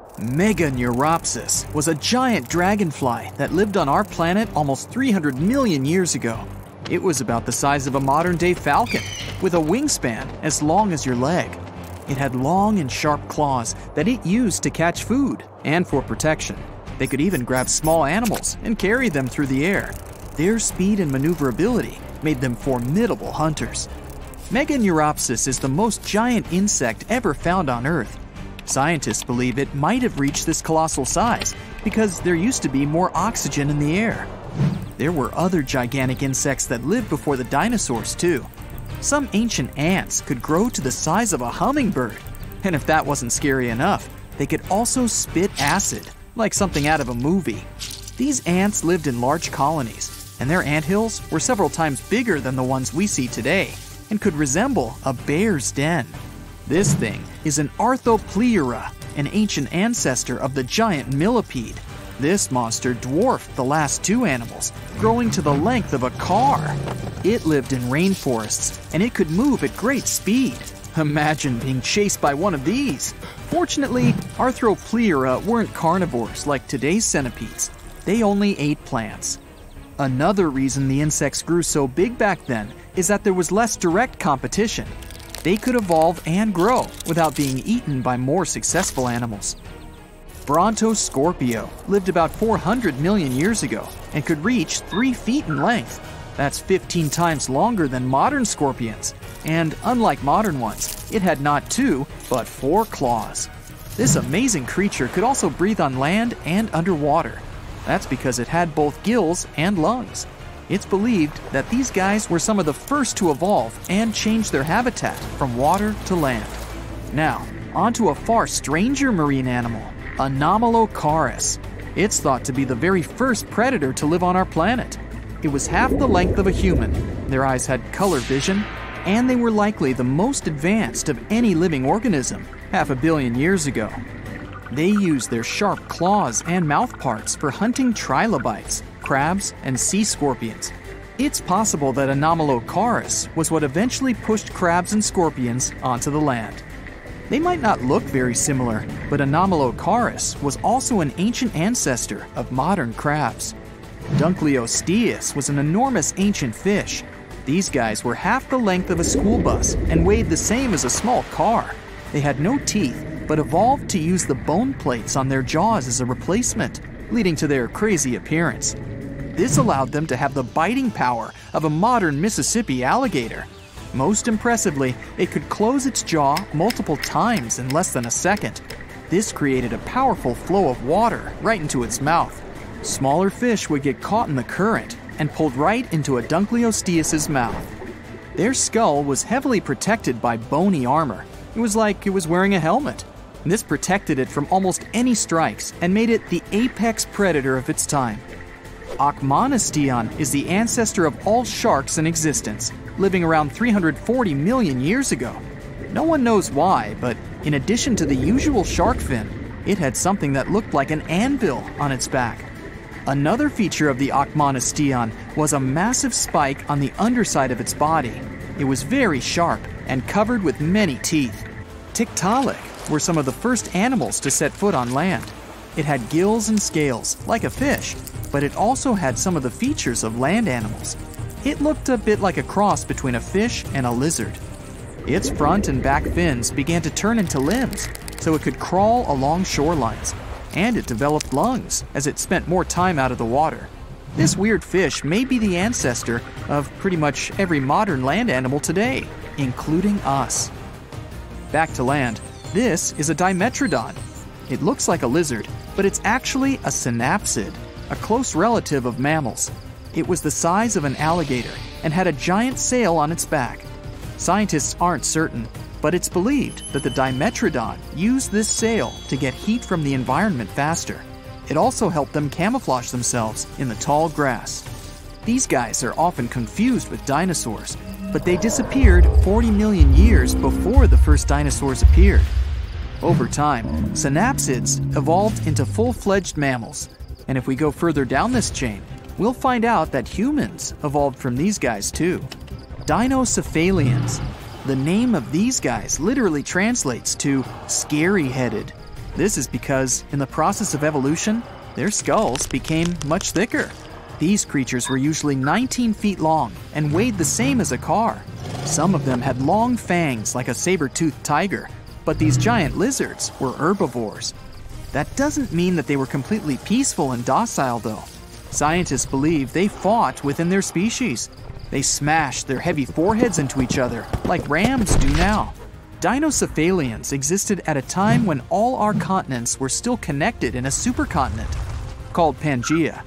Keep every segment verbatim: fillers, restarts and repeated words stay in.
Meganeuropsis was a giant dragonfly that lived on our planet almost three hundred million years ago. It was about the size of a modern-day falcon, with a wingspan as long as your leg. It had long and sharp claws that it used to catch food and for protection. They could even grab small animals and carry them through the air. Their speed and maneuverability made them formidable hunters. Meganeuropsis is the most giant insect ever found on Earth. Scientists believe it might have reached this colossal size because there used to be more oxygen in the air. There were other gigantic insects that lived before the dinosaurs too. Some ancient ants could grow to the size of a hummingbird, and if that wasn't scary enough, they could also spit acid, like something out of a movie. These ants lived in large colonies, and their anthills were several times bigger than the ones we see today, and could resemble a bear's den. This thing is an Arthropleura, an ancient ancestor of the giant millipede. This monster dwarfed the last two animals, growing to the length of a car. It lived in rainforests, and it could move at great speed. Imagine being chased by one of these. Fortunately, Arthropleura weren't carnivores like today's centipedes. They only ate plants. Another reason the insects grew so big back then is that there was less direct competition. They could evolve and grow without being eaten by more successful animals. Brontoscorpio lived about four hundred million years ago and could reach three feet in length. That's fifteen times longer than modern scorpions, and unlike modern ones, it had not two, but four claws. This amazing creature could also breathe on land and underwater. That's because it had both gills and lungs. It's believed that these guys were some of the first to evolve and change their habitat from water to land. Now, onto a far stranger marine animal, Anomalocaris. It's thought to be the very first predator to live on our planet. It was half the length of a human, their eyes had color vision, and they were likely the most advanced of any living organism half a billion years ago. They used their sharp claws and mouth parts for hunting trilobites, crabs, and sea scorpions. It's possible that Anomalocaris was what eventually pushed crabs and scorpions onto the land. They might not look very similar, but Anomalocaris was also an ancient ancestor of modern crabs. Dunkleosteus was an enormous ancient fish. These guys were half the length of a school bus and weighed the same as a small car. They had no teeth, but evolved to use the bone plates on their jaws as a replacement, leading to their crazy appearance. This allowed them to have the biting power of a modern Mississippi alligator. Most impressively, it could close its jaw multiple times in less than a second. This created a powerful flow of water right into its mouth. Smaller fish would get caught in the current and pulled right into a Dunkleosteus's mouth. Their skull was heavily protected by bony armor. It was like it was wearing a helmet. This protected it from almost any strikes and made it the apex predator of its time. Achmonostion is the ancestor of all sharks in existence, living around three hundred forty million years ago. No one knows why, but in addition to the usual shark fin, it had something that looked like an anvil on its back. Another feature of the Achmonostion was a massive spike on the underside of its body. It was very sharp and covered with many teeth. Tiktaalik were some of the first animals to set foot on land. It had gills and scales, like a fish, but it also had some of the features of land animals. It looked a bit like a cross between a fish and a lizard. Its front and back fins began to turn into limbs, so it could crawl along shorelines, and it developed lungs as it spent more time out of the water. This weird fish may be the ancestor of pretty much every modern land animal today, including us. Back to land. This is a Dimetrodon. It looks like a lizard, but it's actually a synapsid, a close relative of mammals. It was the size of an alligator and had a giant sail on its back. Scientists aren't certain, but it's believed that the Dimetrodon used this sail to get heat from the environment faster. It also helped them camouflage themselves in the tall grass. These guys are often confused with dinosaurs, but they disappeared forty million years before the first dinosaurs appeared. Over time, synapsids evolved into full-fledged mammals, and if we go further down this chain, we'll find out that humans evolved from these guys too. Dinocephalians. The name of these guys literally translates to scary-headed. This is because, in the process of evolution, their skulls became much thicker. These creatures were usually nineteen feet long and weighed the same as a car. Some of them had long fangs like a saber-toothed tiger, but these giant lizards were herbivores. That doesn't mean that they were completely peaceful and docile, though. Scientists believe they fought within their species. They smashed their heavy foreheads into each other, like rams do now. Dinocephalians existed at a time when all our continents were still connected in a supercontinent, called Pangaea.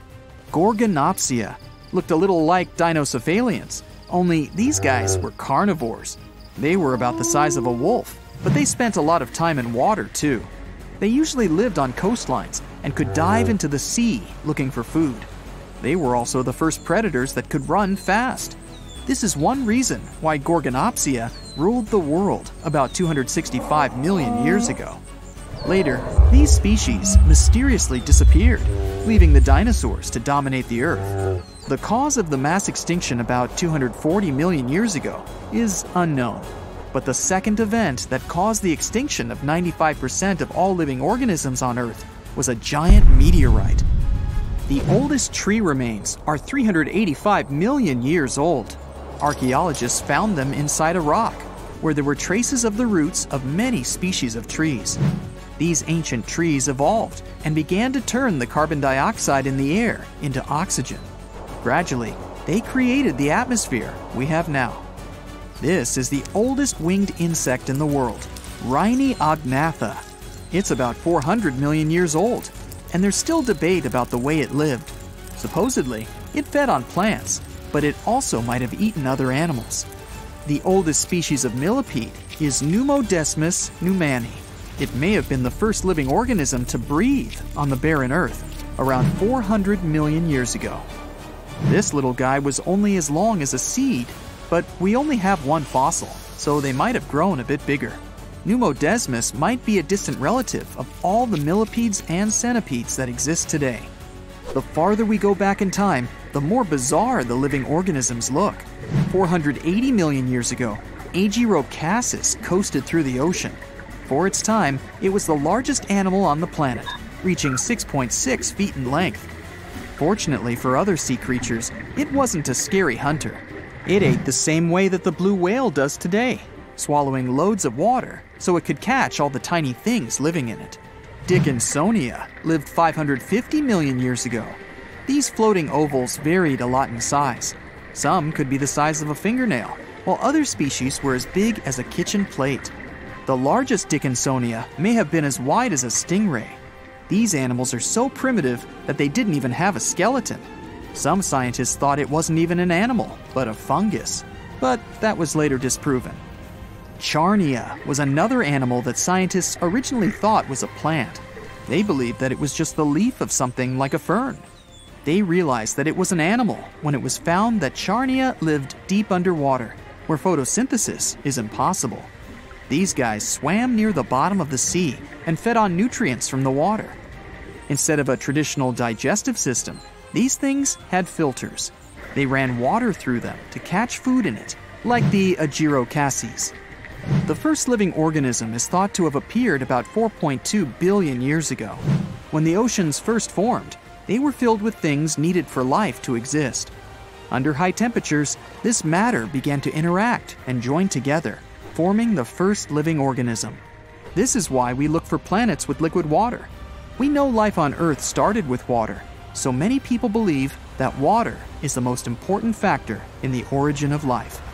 Gorgonopsia looked a little like Dinocephalians, only these guys were carnivores. They were about the size of a wolf, but they spent a lot of time in water too. They usually lived on coastlines and could dive into the sea looking for food. They were also the first predators that could run fast. This is one reason why Gorgonopsia ruled the world about two hundred sixty-five million years ago. Later, these species mysteriously disappeared, leaving the dinosaurs to dominate the Earth. The cause of the mass extinction about two hundred forty million years ago is unknown, but the second event that caused the extinction of ninety-five percent of all living organisms on Earth was a giant meteorite. The oldest tree remains are three hundred eighty-five million years old. Archaeologists found them inside a rock, where there were traces of the roots of many species of trees. These ancient trees evolved and began to turn the carbon dioxide in the air into oxygen. Gradually, they created the atmosphere we have now. This is the oldest winged insect in the world, Rhyniognathus. It's about four hundred million years old, and there's still debate about the way it lived. Supposedly, it fed on plants, but it also might have eaten other animals. The oldest species of millipede is Pneumodesmus pneumani. It may have been the first living organism to breathe on the barren earth, around four hundred million years ago. This little guy was only as long as a seed, but we only have one fossil, so they might have grown a bit bigger. Pneumodesmus might be a distant relative of all the millipedes and centipedes that exist today. The farther we go back in time, the more bizarre the living organisms look. four hundred eighty million years ago, Agirocassis coasted through the ocean. For its time, it was the largest animal on the planet, reaching six point six feet in length. Fortunately for other sea creatures, it wasn't a scary hunter. It ate the same way that the blue whale does today, swallowing loads of water so it could catch all the tiny things living in it. Dickinsonia lived five hundred fifty million years ago. These floating ovals varied a lot in size. Some could be the size of a fingernail, while other species were as big as a kitchen plate. The largest Dickinsonia may have been as wide as a stingray. These animals are so primitive that they didn't even have a skeleton. Some scientists thought it wasn't even an animal, but a fungus. But that was later disproven. Charnia was another animal that scientists originally thought was a plant. They believed that it was just the leaf of something like a fern. They realized that it was an animal when it was found that Charnia lived deep underwater, where photosynthesis is impossible. These guys swam near the bottom of the sea and fed on nutrients from the water. Instead of a traditional digestive system, these things had filters. They ran water through them to catch food in it, like the Agirocassis. The first living organism is thought to have appeared about four point two billion years ago. When the oceans first formed, they were filled with things needed for life to exist. Under high temperatures, this matter began to interact and join together, forming the first living organism. This is why we look for planets with liquid water. We know life on Earth started with water, so many people believe that water is the most important factor in the origin of life.